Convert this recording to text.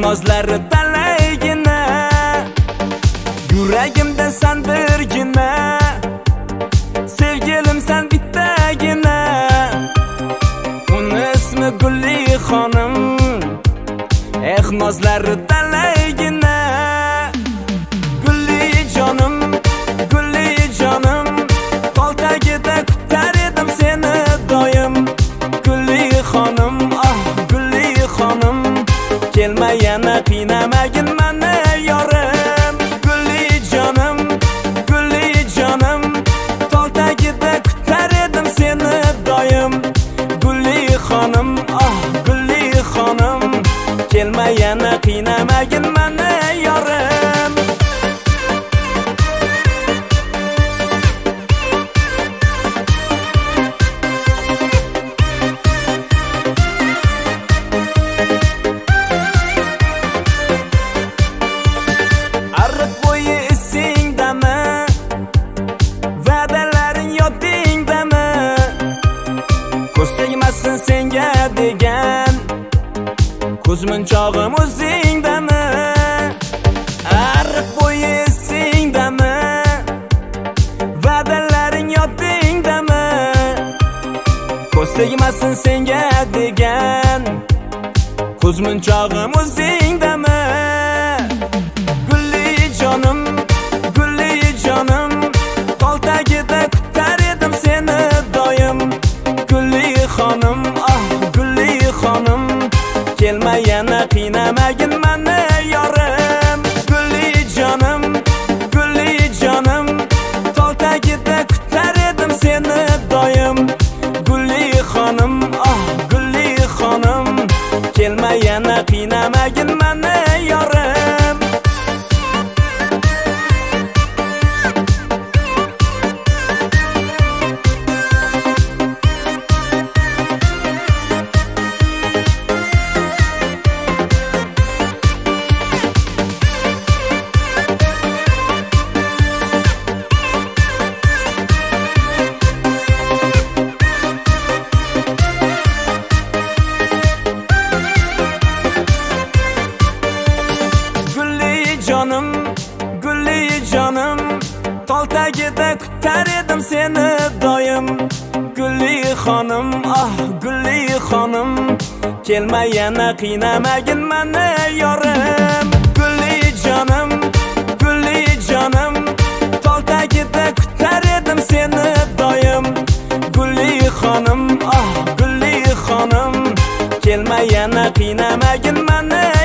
nozlari talaygina, yuragimda san birgina, sevgilim san bittagina. Uni ismi Gulli xonim, nozlari talaygina. Gulli jonim, Gulli jonim, tol tagida kutar edim seni doim. Gulli xonim, Gulli xonim, kelma yana qiynamagin meni yorim. Gulli jonim, Gulli jonim, tol tagida kutar edim seni doim. Gulli xonim, Gulli xonim, kelma yana qiynamagin meni yorim. Ariq bo'yi esingdami, va'dalaring yodingdami, ko'z tegmasin senga degan ko'zmunchog'im o'zingdami? Ariq bo'yi esingdami, va'dalaring yodingdami, ko'z tegmasin senga degan ko'zmunchog'im o'zingdami? Gulli jonim, Gulli jonim, tol tagida kutar edim seni doim. Gulli xonim, Gulli xonim, kelma yana qiynamagin meni yorim. Gulli jonim, Gulli jonim, tol tagida kutar edim seni doim. Gulli xonim, Gulli xonim, kelma yana qiynamagin meni yorim. Jonim, Gulli jonim, tol tagida kutar edim seni doim. Gulli xonim, Gulli xonim, kelma yana qiynamagin meni yorim. Gulli jonim, Gulli jonim, tol tagida kutar edim seni doim. Gulli xonim, Gulli xonim, kelma yana qiynamagin meni